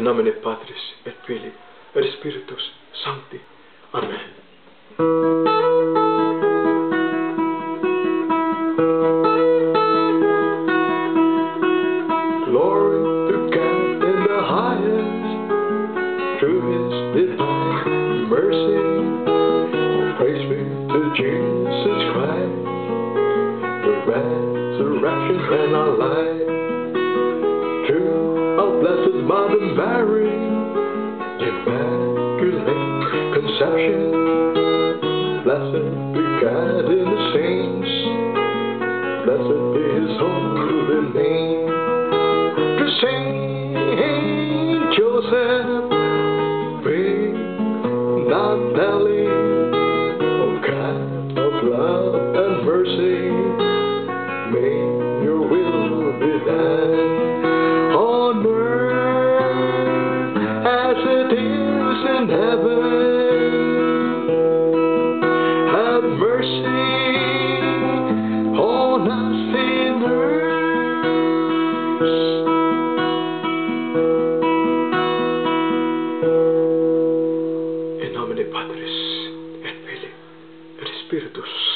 in nomine Patris et Filii et Spiritus Sancti. Amen. Glory to God in the highest, through His divine mercy. Praise be to Jesus Christ, the resurrection and our life. To our blessed Mother Mary, the Immaculate Conception, blessed be God in the saints, blessed be His holy name. To Saint Joseph, bring not Nelly, O God of love and mercy, may your will be done on earth as it is in heaven. Have mercy on us sinners. In nomine Patris et Filii et Spiritus